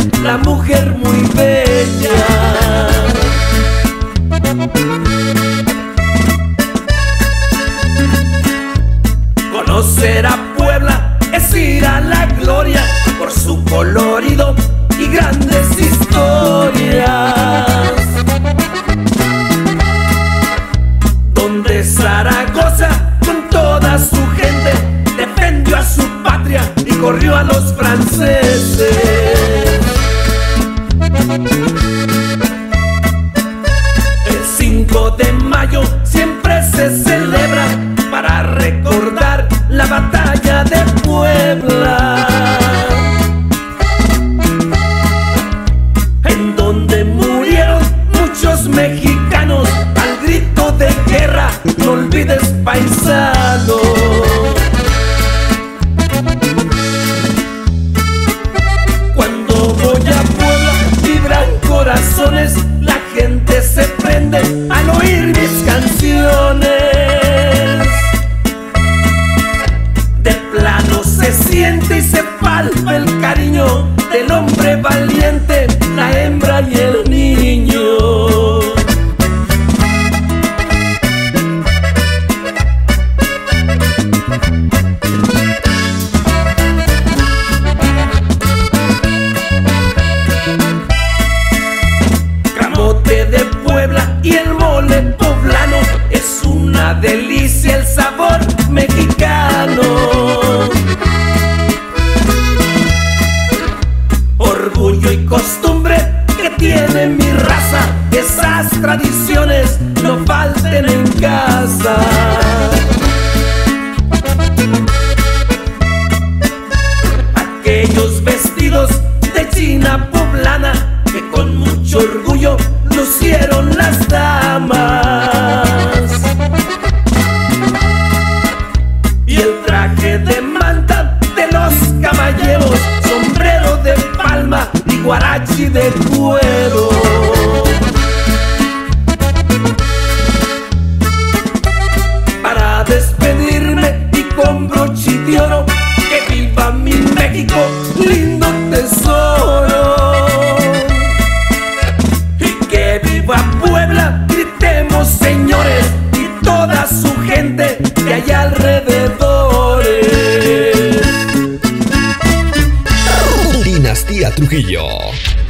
la mujer muy bella. Conocer a Puebla es ir a la gloria por su colorido y grandes historias. Donde Zaragoza con toda su gente defendió a su patria y corrió a los franceses. El 5 de mayo siempre se celebra para recordar la batalla de Puebla, en donde murieron muchos mexicanos al grito de guerra. No olvides, paisano. Cuando voy a Puebla vibran corazones, la gente se prende al oír mis canciones. De plano se siente y se palpa el cariño del hombre valiente, la hembra y el niño. Camote de Puebla y el mole poblano, es una delicia el sabor mexicano. Orgullo y costumbre que tiene mi raza, esas tradiciones no falten en casa. Aquellos vestidos de china poblana que con mucho orgullo lucieron las damas. Y el traje de manta de los caballeros, sombrero de palma y guarachi de cuero. Para despedirme y con broche de oro, que viva mi México, lindo tesoro. Y que viva Puebla, gritemos señores, y toda su gente que hay alrededores. Dinastía Trujillo.